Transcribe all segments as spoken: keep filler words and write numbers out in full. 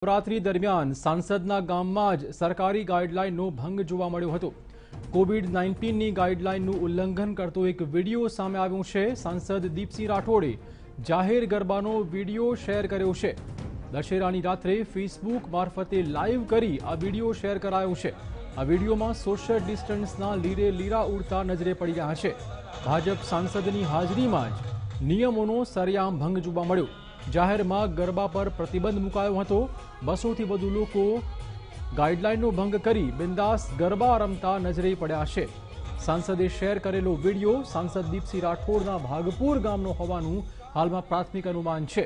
નવરાત્રી દરમિયાન સાંસદના ગામમાં જ સરકારી ગાઈડલાઈનનો ભંગ જોવા મળ્યો હતો। કોવિડ નાઇન્ટીનની ગાઈડલાઈનનું ઉલ્લંઘન કરતો એક વિડીયો સામે આવ્યો છે। સાંસદ દીપસિંહ રાઠોડે જાહેર ગરબાનો વિડીયો શેર કર્યો છે। દશેરાની રાત્રે ફેસબુક મારફતે લાઈવ કરી આ વિડીયો શેર કરાયો છે। આ વિડીયોમાં સોશિયલ ડિસ્ટન્સના લીરે લીરા ઉડતા નજરે પડી રહ્યા છે। ભાજપ સાંસદની હાજરીમાં જ નિયમોનો સરેઆમ ભંગ જોવા મળ્યો। જાહેરમાં ગરબા પર પ્રતિબંધ મુકાયો હતો। બસોથી વધુ લોકો ગાઈડલાઈનનો ભંગ કરી બિંદાસ ગરબા રમતા નજરે પડ્યા છે। સાંસદે શેર કરેલો વિડીયો સાંસદ દીપસિંહ રાઠોડના ભાગપુર ગામનો હોવાનું હાલમાં પ્રાથમિક અનુમાન છે।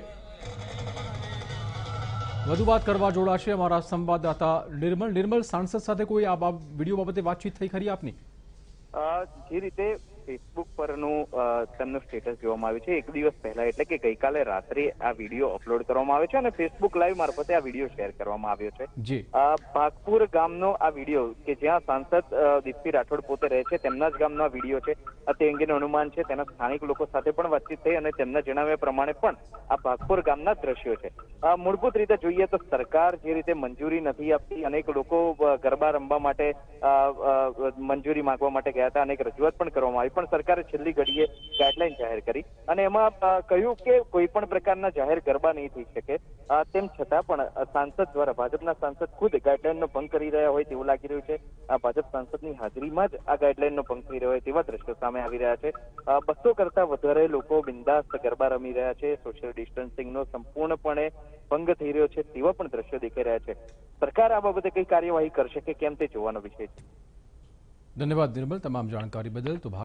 વધુ વાત કરવા જોડાશે અમારા સંવાદદાતા નિર્મલ। નિર્મલ, સાંસદ સાથે કોઈ આ વિડીયો બાબતે વાતચીત થઈ ખરી આપની? જે રીતે ફેસબુક પરનું તેમનું સ્ટેટસ જોવામાં આવ્યું છે એક દિવસ પહેલા, એટલે કે ગઈકાલે રાત્રે આ વિડીયો અપલોડ કરવામાં આવ્યો છે અને ફેસબુક લાઈવ મારફતે આ વિડીયો શેર કરવામાં આવ્યો છે। ભાગપુર ગામનો આ વિડીયો કે જ્યાં સાંસદ દીપસિંહ રાઠોડ પોતે રહે છે, તેમના જ ગામનો આ વિડીયો છે। તે અંગેનું અનુમાન છે, તેના સ્થાનિક લોકો સાથે પણ વાતચીત થઈ અને તેમના જણાવ્યા પ્રમાણે પણ આ ભાગપુર ગામના દ્રશ્યો છે। મૂળભૂત રીતે જોઈએ તો સરકાર જે રીતે મંજૂરી નથી આપતી, અનેક લોકો ગરબા રમવા માટે મંજૂરી માંગવા માટે ગયા હતા, અનેક રજૂઆત પણ કરવામાં આવી, પણ સરકારે છેલ્લી ઘડીએ ગાઈડલાઈન જાહેર કરી અને એમાં કહ્યું કે કોઈ પણ પ્રકારના જાહેર ગરબા નહીં થઈ શકે। તેમ છતાં પણ સાંસદ દ્વારા, ભાજપના સાંસદ ખુદ ગાઈડલાઈનનો ભંગ કરી રહ્યા હોય તેવું લાગી રહ્યું છે। ભાજપ સાંસદની હાજરીમાં જ આ ગાઈડલાઈનનો ભંગ થઈ રહ્યો હોય તેવા દ્રશ્યો સામે આવી રહ્યા છે। બસો કરતા વધારે લોકો બિંદાસ ગરબા રમી રહ્યા છે। સોશિયલ ડિસ્ટન્સિંગનો સંપૂર્ણપણે ભંગ થઈ રહ્યો છે તેવા પણ દ્રશ્યો દેખાઈ રહ્યા છે। સરકાર આ બાબતે કઈ કાર્યવાહી કરશે કે કેમ તે જોવાનો વિષય છે। ધન્યવાદ નિર્મલ, તમામ જાણકારી બદલ। તો